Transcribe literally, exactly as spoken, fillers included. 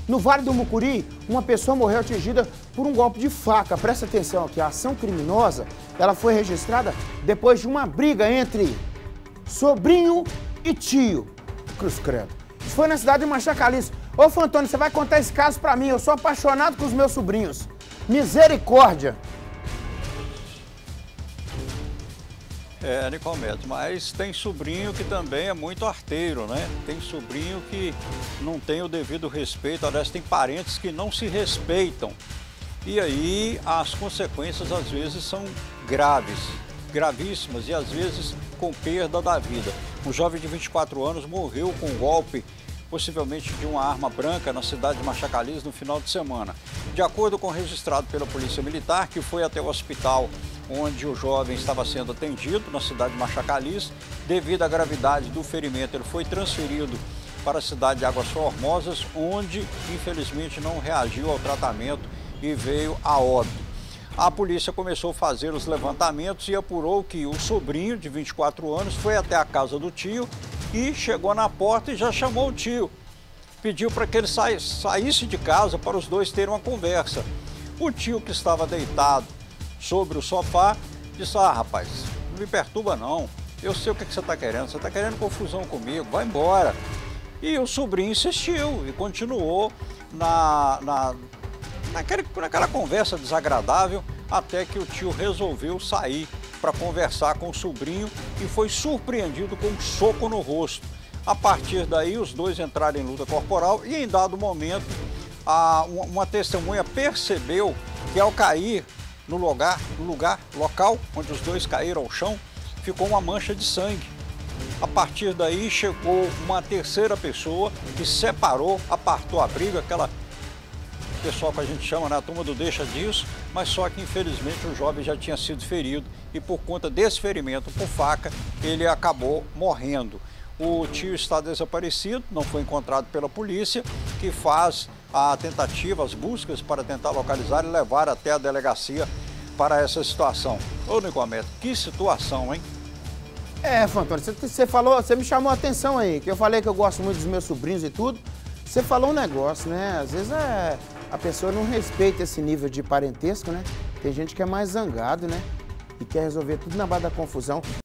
No Vale do Mucuri, uma pessoa morreu atingida por um golpe de faca. Presta atenção aqui, a ação criminosa, ela foi registrada depois de uma briga entre sobrinho e tio. Cruz credo. Isso foi na cidade de Machacalice. Ô, Fantônio, você vai contar esse caso pra mim. Eu sou apaixonado com os meus sobrinhos. Misericórdia. É, Nicomedes, mas tem sobrinho que também é muito arteiro, né? Tem sobrinho que não tem o devido respeito, aliás, tem parentes que não se respeitam. E aí as consequências às vezes são graves, gravíssimas e às vezes com perda da vida. Um jovem de vinte e quatro anos morreu com um golpe, possivelmente de uma arma branca, na cidade de Machacalice no final de semana. De acordo com o registrado pela Polícia Militar, que foi até o hospital onde o jovem estava sendo atendido, na cidade de Machacalice, devido à gravidade do ferimento, ele foi transferido para a cidade de Águas Formosas, onde, infelizmente, não reagiu ao tratamento e veio a óbito. A polícia começou a fazer os levantamentos e apurou que o sobrinho, de vinte e quatro anos, foi até a casa do tio e chegou na porta e já chamou o tio. Pediu para que ele saísse de casa para os dois terem uma conversa. O tio, que estava deitado sobre o sofá, disse: ah, rapaz, não me perturba não, eu sei o que você está querendo, você está querendo confusão comigo, vai embora. E o sobrinho insistiu e continuou na, na, naquele, naquela conversa desagradável, até que o tio resolveu sair para conversar com o sobrinho e foi surpreendido com um soco no rosto. A partir daí, os dois entraram em luta corporal e, em dado momento, a, uma, uma testemunha percebeu que, ao cair no lugar, no lugar, local onde os dois caíram ao chão, ficou uma mancha de sangue. A partir daí, chegou uma terceira pessoa que separou, apartou a briga, aquela pessoal que a gente chama, né, a turma do deixa disso, mas só que, infelizmente, o jovem já tinha sido ferido e, por conta desse ferimento por faca, ele acabou morrendo. O tio está desaparecido, não foi encontrado pela polícia, que faz a tentativa, as buscas para tentar localizar e levar até a delegacia para essa situação. Ô, Nicomedes, que situação, hein? É, Fantônio, você, você falou, você me chamou a atenção aí, que eu falei que eu gosto muito dos meus sobrinhos e tudo. Você falou um negócio, né? Às vezes é, a pessoa não respeita esse nível de parentesco, né? Tem gente que é mais zangado, né? E quer resolver tudo na base da confusão.